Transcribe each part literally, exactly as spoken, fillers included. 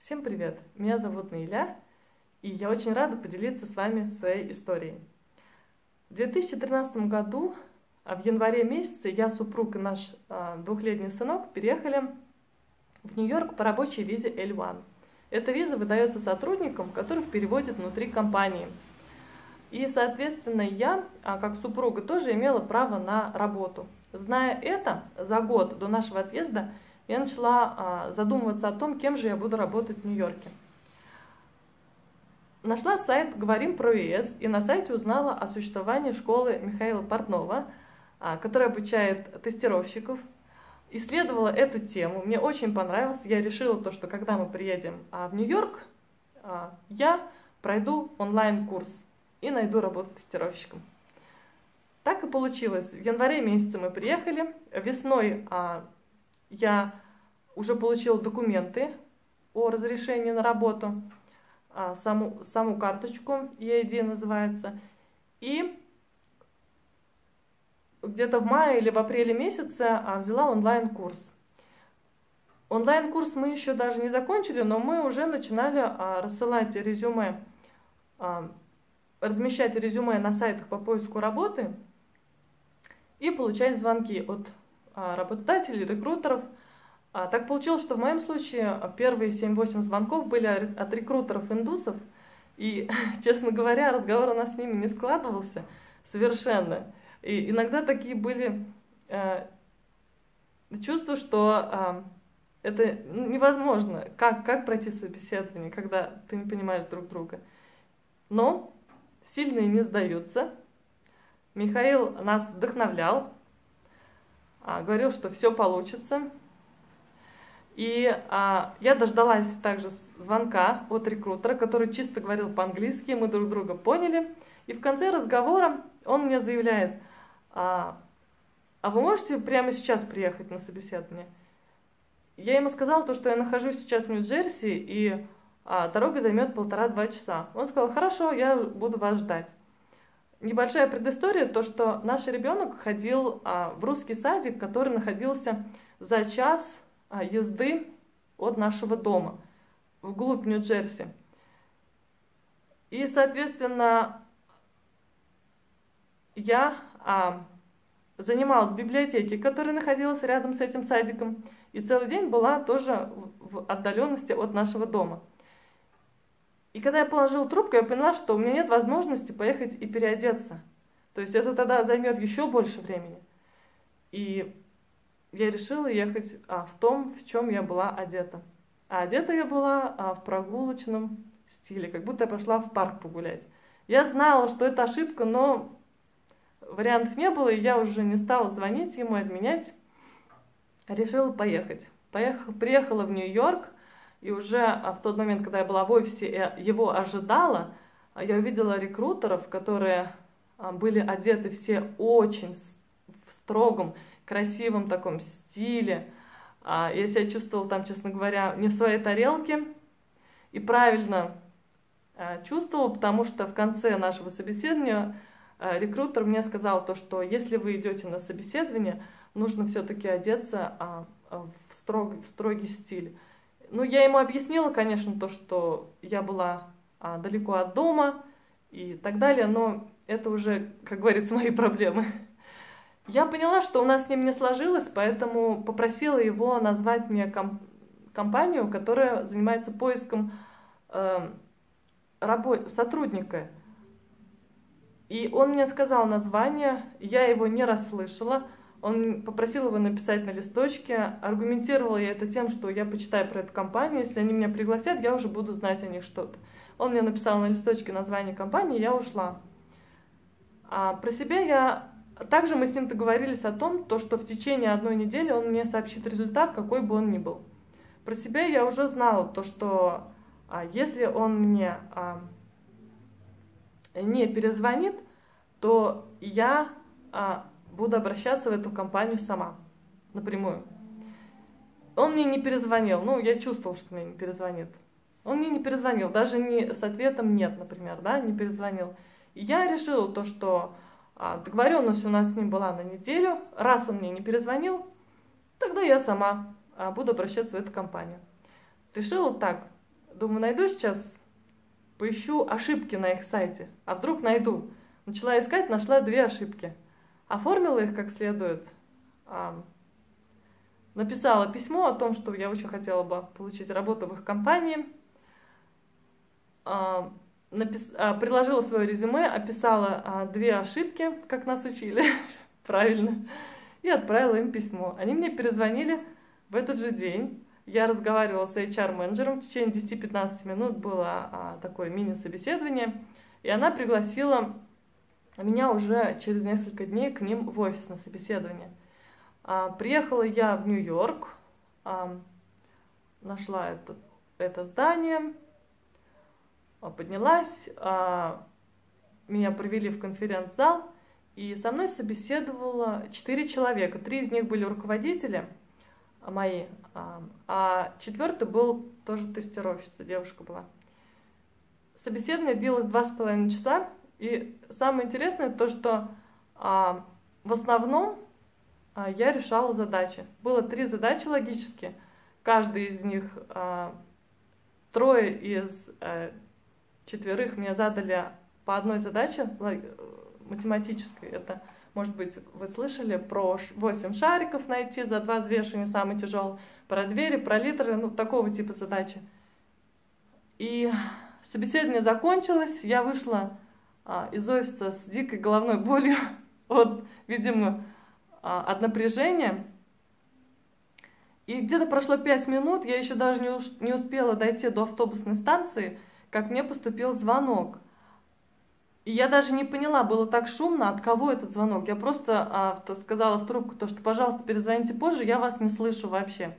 Всем привет! Меня зовут Наиля, и я очень рада поделиться с вами своей историей. В две тысячи тринадцатом году, в январе месяце, я, супруг и наш двухлетний сынок переехали в Нью-Йорк по рабочей визе эл один. Эта виза выдается сотрудникам, которых переводят внутри компании. И, соответственно, я, как супруга, тоже имела право на работу. Зная это, за год до нашего отъезда я начала задумываться о том, кем же я буду работать в Нью-Йорке. Нашла сайт «Говорим про ЕС» и на сайте узнала о существовании школы Михаила Портнова, которая обучает тестировщиков. Исследовала эту тему, мне очень понравилось. Я решила, то, что когда мы приедем в Нью-Йорк, я пройду онлайн-курс и найду работу тестировщиком. Так и получилось. В январе месяце мы приехали. Весной а, я уже получила документы о разрешении на работу, а, саму, саму карточку, и эй ди называется. И где-то в мае или в апреле месяце а, взяла онлайн-курс. Онлайн-курс мы еще даже не закончили, но мы уже начинали а, рассылать резюме, а, размещать резюме на сайтах по поиску работы и получать звонки от а, работодателей, рекрутеров. А, так получилось, что в моем случае первые семь-восемь звонков были от рекрутеров-индусов, и, честно говоря, разговор у нас с ними не складывался совершенно. И иногда такие были э, чувства, что э, это невозможно, как, как пройти собеседование, когда ты не понимаешь друг друга. Но сильные не сдаются. Михаил нас вдохновлял, говорил, что все получится. И а, я дождалась также звонка от рекрутера, который чисто говорил по-английски, мы друг друга поняли. И в конце разговора он мне заявляет: а, а вы можете прямо сейчас приехать на собеседование? Я ему сказала, то, что я нахожусь сейчас в Нью-Джерси, и а, дорога займет полтора-два часа. Он сказал: хорошо, я буду вас ждать. Небольшая предыстория, то, что наш ребенок ходил а, в русский садик, который находился за час а, езды от нашего дома, вглубь Нью-Джерси. И, соответственно, я а, занималась в библиотеке, которая находилась рядом с этим садиком, и целый день была тоже в отдаленности от нашего дома. И когда я положила трубку, я поняла, что у меня нет возможности поехать и переодеться. То есть это тогда займет еще больше времени. И я решила ехать а, в том, в чем я была одета. А одета я была а, в прогулочном стиле, как будто я пошла в парк погулять. Я знала, что это ошибка, но вариантов не было, и я уже не стала звонить ему, отменять. Решила поехать. Поехала, приехала в Нью-Йорк. И уже в тот момент, когда я была в офисе, его ожидала, я увидела рекрутеров, которые были одеты все очень в строгом, красивом таком стиле. Я себя чувствовала там, честно говоря, не в своей тарелке. И правильно чувствовала, потому что в конце нашего собеседования рекрутер мне сказал то, что если вы идете на собеседование, нужно все-таки одеться в строгий, в строгий стиль. Ну, я ему объяснила, конечно, то, что я была а, далеко от дома и так далее, но это уже, как говорится, мои проблемы. Я поняла, что у нас с ним не сложилось, поэтому попросила его назвать мне комп компанию, которая занимается поиском э, рабо сотрудника. И он мне сказал название, я его не расслышала. Он попросил его написать на листочке, аргументировала я это тем, что я почитаю про эту компанию, если они меня пригласят, я уже буду знать о них что-то. Он мне написал на листочке название компании, я ушла. А про себя я... Также мы с ним договорились о том, то, что в течение одной недели он мне сообщит результат, какой бы он ни был. Про себя я уже знала, то, что а, если он мне а, не перезвонит, то я... А, буду обращаться в эту компанию сама, напрямую. Он мне не перезвонил, ну, я чувствовала, что мне не перезвонит. Он мне не перезвонил, даже не с ответом «нет», например, да, не перезвонил. И я решила то, что а, договоренность у нас с ним была на неделю, раз он мне не перезвонил, тогда я сама а, буду обращаться в эту компанию. Решила так, думаю, найду сейчас, поищу ошибки на их сайте. А вдруг найду? Начала искать, нашла две ошибки. Оформила их как следует. Написала письмо о том, что я очень хотела бы получить работу в их компании. Напис... Приложила свое резюме, описала две ошибки, как нас учили, правильно, и отправила им письмо. Они мне перезвонили в этот же день. Я разговаривала с эйч ар-менеджером, в течение десяти-пятнадцати минут было а, такое мини-собеседование, и она пригласила меня уже через несколько дней к ним в офис на собеседование. А, приехала я в Нью-Йорк, а, нашла это, это здание, а, поднялась, а, меня привели в конференц-зал, и со мной собеседовало четыре человека, три из них были руководители мои, а четвертый был тоже тестировщица, девушка была. Собеседование длилось два с половиной часа, и самое интересное то, что а, в основном а, я решала задачи. Было три задачи логические, каждый из них, а, трое из а, четверых мне задали по одной задаче математической, это... Может быть, вы слышали про восемь шариков найти за два взвешивания, самый тяжелый, про двери, про литры, ну, такого типа задачи. И собеседование закончилось, я вышла а, из офиса с дикой головной болью от, видимо, а, от напряжения. И где-то прошло пять минут, я еще даже не, уж, не успела дойти до автобусной станции, как мне поступил звонок. И я даже не поняла, было так шумно, от кого этот звонок. Я просто а, сказала в трубку, то, что, пожалуйста, перезвоните позже, я вас не слышу вообще.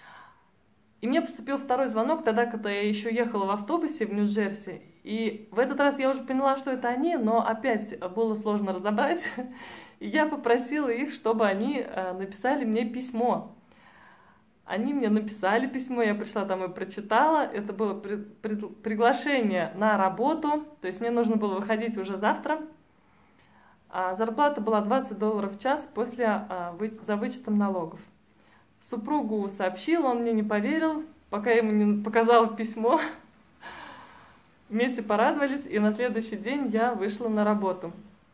И мне поступил второй звонок тогда, когда я еще ехала в автобусе в Нью-Джерси. И в этот раз я уже поняла, что это они, но опять было сложно разобрать. И я попросила их, чтобы они а, написали мне письмо. Они мне написали письмо, я пришла домой, прочитала. Это было при, при, приглашение на работу, то есть мне нужно было выходить уже завтра. А зарплата была двадцать долларов в час после, а, вы, за вычетом налогов. Супругу сообщила, он мне не поверил, пока я ему не показала письмо. Вместе порадовались, и на следующий день я вышла на работу.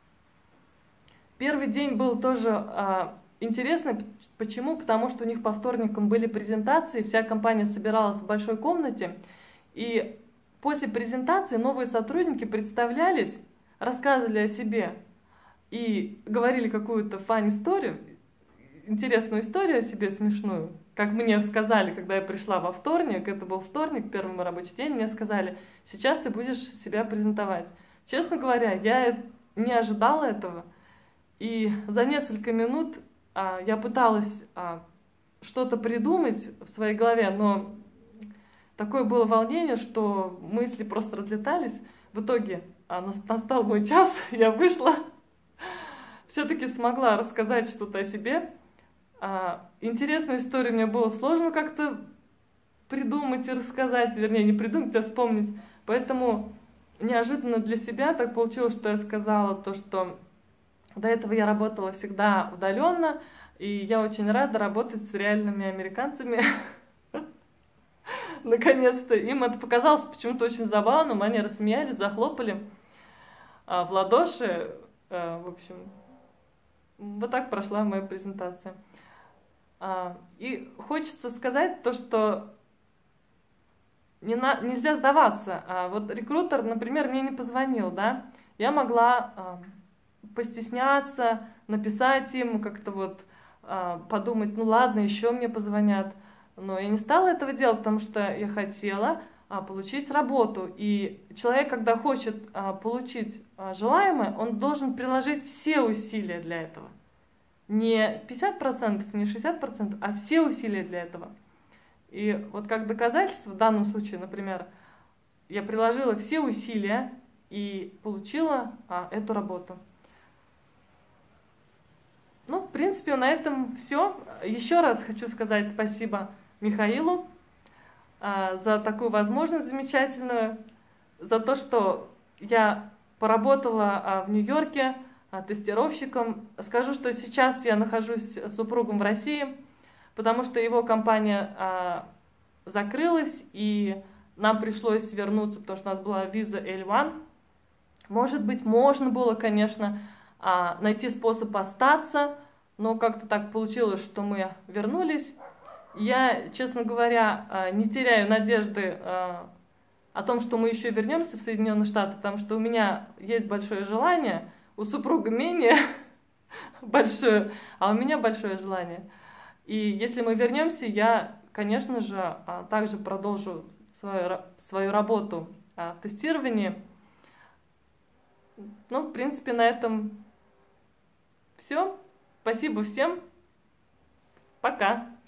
Первый день был тоже а, интересный. Почему? Потому что у них по вторникам были презентации, вся компания собиралась в большой комнате, и после презентации новые сотрудники представлялись, рассказывали о себе и говорили какую-то фан-историю, интересную историю о себе, смешную. Как мне сказали, когда я пришла во вторник, это был вторник, первый мой рабочий день, мне сказали, сейчас ты будешь себя презентовать. Честно говоря, я не ожидала этого, и за несколько минут я пыталась что-то придумать в своей голове, но такое было волнение, что мысли просто разлетались. В итоге настал мой час, я вышла, все-таки смогла рассказать что-то о себе. Интересную историю мне было сложно как-то придумать и рассказать, вернее, не придумать, а вспомнить. Поэтому неожиданно для себя так получилось, что я сказала то, что до этого я работала всегда удаленно, и я очень рада работать с реальными американцами. Наконец-то. Им это показалось почему-то очень забавным, они рассмеялись, захлопали в ладоши. В общем, вот так прошла моя презентация. И хочется сказать то, что не на, нельзя сдаваться. Вот рекрутер, например, мне не позвонил, да, я могла постесняться, написать им, как-то вот подумать, ну ладно, еще мне позвонят. Но я не стала этого делать, потому что я хотела получить работу. И человек, когда хочет получить желаемое, он должен приложить все усилия для этого. Не пятьдесят процентов, не шестьдесят процентов, а все усилия для этого. И вот как доказательство в данном случае, например, я приложила все усилия и получила эту работу. Ну, в принципе, на этом все. Еще раз хочу сказать спасибо Михаилу а, за такую возможность замечательную, за то, что я поработала а, в Нью-Йорке а, тестировщиком. Скажу, что сейчас я нахожусь с супругом в России, потому что его компания а, закрылась, и нам пришлось вернуться, потому что у нас была виза эль один. Может быть, можно было, конечно, найти способ остаться, но как-то так получилось, что мы вернулись. Я, честно говоря, не теряю надежды о том, что мы еще вернемся в Соединенные Штаты, потому что у меня есть большое желание, у супруга менее большое, а у меня большое желание. И если мы вернемся, я, конечно же, также продолжу свою, свою работу в тестировании. Ну, в принципе, на этом все. Спасибо всем. Пока.